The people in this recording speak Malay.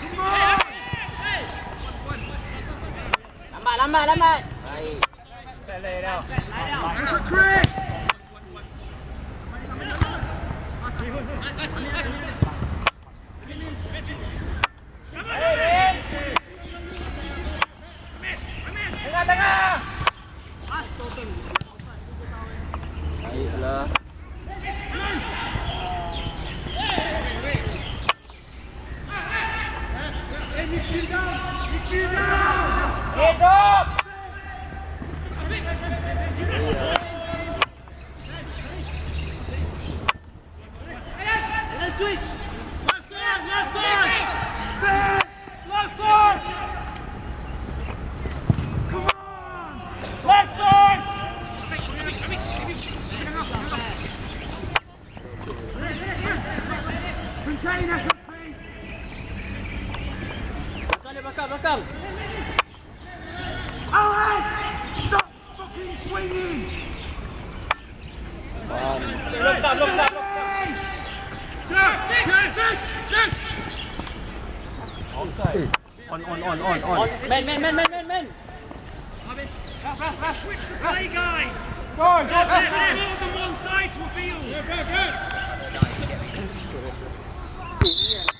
Lambat. Baik. Lê đâu. Chris. Tengah. Baiklah. Hidup. Switch. Left side. Come on. Left side. Contain SSP. Belakang. Alex, stop fucking swinging. Belum tak. Offside. On. Men. Switch the play, guys. Go. There's more than one side to a field. Good.